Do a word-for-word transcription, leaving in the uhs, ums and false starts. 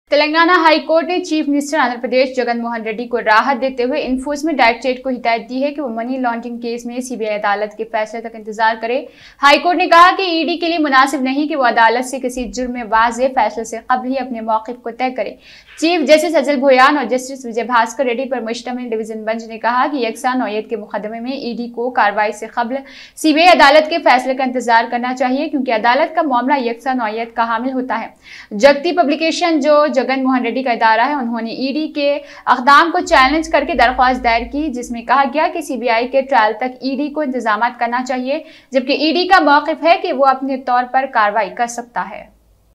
Telangana high court ने chief minister Andhra Pradesh Jagan Mohan Reddy को राहत देते हुए इन्फोर्समेंट डायरेक्टरेट को हिदायत दी है कि वो मनी लॉन्ड्रिंग केस में सीबीआई अदालत के फैसले तक इंतजार करे। हाई कोर्ट ने कहा कि ईडी के लिए मुनासिब नहीं कि वो अदालत से किसी जुर्म में वाज़ेह फैसले से कबल ही अपने मौक़िफ़ को तय करे। चीफ जस्टिस अजल भोयान और जस्टिस विजय भास्कर रेड्डी पर मुश्तमिल डिवीजन बेंच ने कहा कि यकसा नौयत के मुकदमे में ईडी को कार्रवाई से कबल सीबीआई अदालत के फैसले का इंतजार करना चाहिए, क्योंकि अदालत का मामला यकसा नौयत का हामिल होता है। जगती पब्लिकेशन, जो जगन मोहन रेड्डी का इदारा है, उन्होंने ईडी के अक़दाम को चैलेंज करके दरख्वास्त दायर की, जिसमें कहा गया कि सीबीआई के ट्रायल तक ईडी को इंतजामात करना चाहिए, जबकि ईडी का मौक़िफ़ है कि वो अपने तौर पर कार्रवाई कर सकता है।